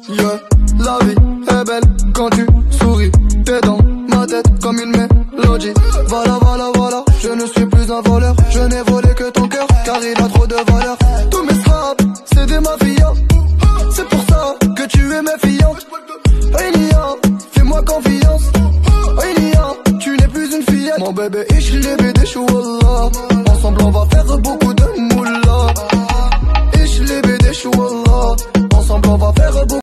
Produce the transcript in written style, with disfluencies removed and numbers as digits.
Yeah, la vie est belle quand tu souris. T'es dans ma tête comme une mélodie. Voilà, voilà, voilà, je ne suis plus un voleur. Je n'ai volé que ton cœur, car il a trop de valeur. Tous mes straps, c'est des mafias. C'est pour ça que tu es méfiant. Enia, fais-moi confiance. Enia, tu n'es plus une fillette. Mon bébé,